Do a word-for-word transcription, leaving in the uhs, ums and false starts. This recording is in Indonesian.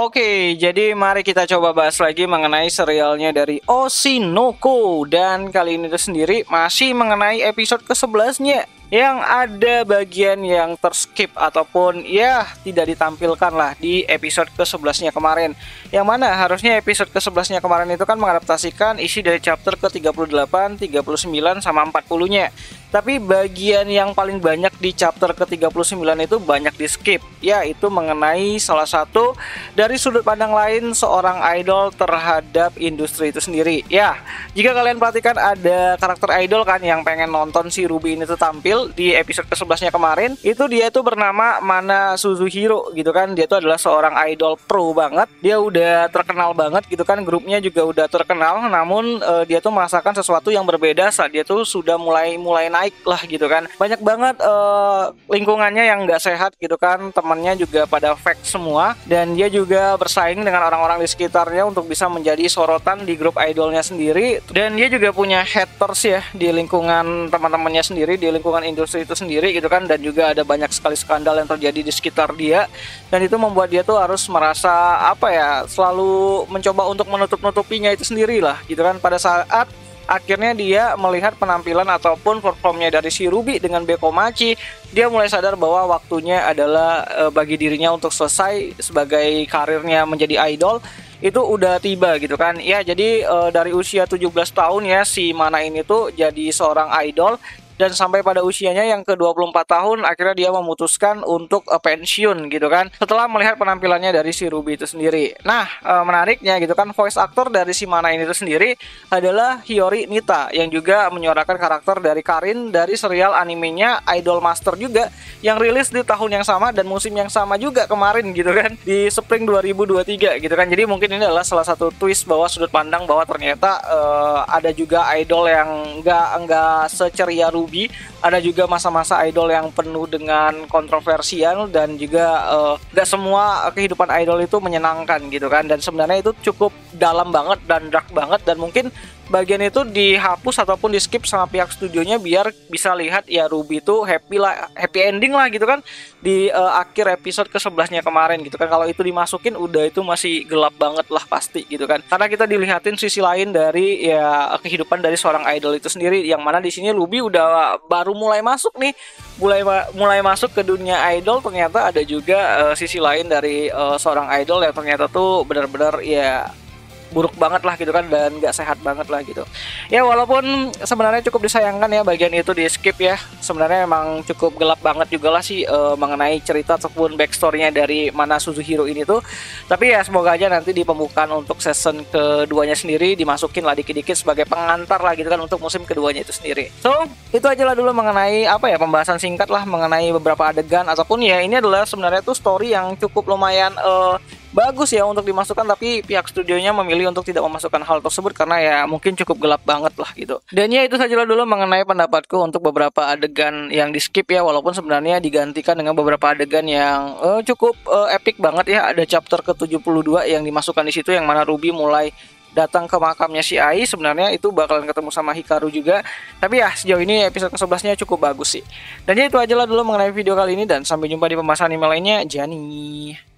Oke, jadi mari kita coba bahas lagi mengenai serialnya dari Oshinoko. Dan kali ini tuh sendiri masih mengenai episode ke sebelas-nya, yang ada bagian yang terskip ataupun ya tidak ditampilkan lah di episode ke sebelas-nya kemarin. Yang mana harusnya episode ke sebelas-nya kemarin itu kan mengadaptasikan isi dari chapter ke tiga puluh delapan, tiga puluh sembilan, sama empat puluh-nya. Tapi bagian yang paling banyak di chapter ke tiga puluh sembilan itu banyak di skip, yaitu mengenai salah satu dari sudut pandang lain seorang idol terhadap industri itu sendiri. Ya, jika kalian perhatikan ada karakter idol kan yang pengen nonton si Ruby ini tuh tampil di episode ke sebelas-nya kemarin, itu dia tuh bernama Mana Suzuhiro gitu kan. Dia tuh adalah seorang idol pro banget, dia udah terkenal banget gitu kan, grupnya juga udah terkenal. Namun uh, dia tuh merasakan sesuatu yang berbeda saat dia tuh sudah mulai mulai naik lah gitu kan. Banyak banget uh, lingkungannya yang nggak sehat gitu kan, temannya juga pada fake semua, dan dia juga bersaing dengan orang-orang di sekitarnya untuk bisa menjadi sorotan di grup idolnya sendiri. Dan dia juga punya haters ya di lingkungan teman-temannya sendiri, di lingkungan industri itu sendiri gitu kan. Dan juga ada banyak sekali skandal yang terjadi di sekitar dia, dan itu membuat dia tuh harus merasa apa ya, selalu mencoba untuk menutup-nutupinya itu sendiri lah gitu kan. Pada saat akhirnya dia melihat penampilan ataupun performnya dari si Ruby dengan Bekomachi, dia mulai sadar bahwa waktunya adalah e, bagi dirinya untuk selesai sebagai karirnya menjadi idol itu udah tiba gitu kan. Ya, jadi e, dari usia tujuh belas tahun ya si Mana ini tuh jadi seorang idol, dan sampai pada usianya yang ke dua puluh empat tahun akhirnya dia memutuskan untuk uh, pensiun gitu kan, setelah melihat penampilannya dari si Ruby itu sendiri. Nah, uh, menariknya gitu kan, voice actor dari si Mana ini itu sendiri adalah Hiyori Nita, yang juga menyuarakan karakter dari Karin dari serial animenya Idol Master juga, yang rilis di tahun yang sama dan musim yang sama juga kemarin gitu kan, di Spring dua ribu dua puluh tiga gitu kan. Jadi mungkin ini adalah salah satu twist bahwa sudut pandang bahwa ternyata uh, ada juga idol yang nggak nggak seceria Ruby. Ada juga masa-masa idol yang penuh dengan kontroversial, dan juga uh, gak semua kehidupan idol itu menyenangkan gitu kan. Dan sebenarnya itu cukup dalam banget dan dark banget, dan mungkin bagian itu dihapus ataupun di skip sama pihak studionya biar bisa lihat ya Ruby itu happy lah, happy ending lah gitu kan di uh, akhir episode ke sebelas-nya kemarin gitu kan. Kalau itu dimasukin udah itu masih gelap banget lah pasti gitu kan, karena kita dilihatin sisi lain dari ya kehidupan dari seorang idol itu sendiri, yang mana di sini Ruby udah baru mulai masuk nih, mulai mulai masuk ke dunia idol. Ternyata ada juga uh, sisi lain dari uh, seorang idol yang ternyata tuh benar-benar ya buruk banget lah gitu kan, dan gak sehat banget lah gitu ya. Walaupun sebenarnya cukup disayangkan ya bagian itu di skip ya, sebenarnya emang cukup gelap banget juga lah sih e, mengenai cerita ataupun backstory-nya dari Mana Suzuhiro ini tuh. Tapi ya semoga aja nanti di pembukaan untuk season keduanya sendiri dimasukin lah dikit-dikit sebagai pengantar lah gitu kan untuk musim keduanya itu sendiri. So itu aja lah dulu mengenai apa ya, pembahasan singkat lah mengenai beberapa adegan, ataupun ya ini adalah sebenarnya tuh story yang cukup lumayan e, bagus ya untuk dimasukkan, tapi pihak studionya memilih untuk tidak memasukkan hal tersebut karena ya mungkin cukup gelap banget lah gitu. Dan ya itu sajalah dulu mengenai pendapatku untuk beberapa adegan yang di skip ya, walaupun sebenarnya digantikan dengan beberapa adegan yang uh, cukup uh, epic banget ya. Ada chapter ke tujuh puluh dua yang dimasukkan di situ, yang mana Ruby mulai datang ke makamnya si Ai. Sebenarnya itu bakalan ketemu sama Hikaru juga, tapi ya sejauh ini episode ke sebelas-nya cukup bagus sih. Dan ya itu aja lah dulu mengenai video kali ini, dan sampai jumpa di pembahasan anime lainnya. Jani.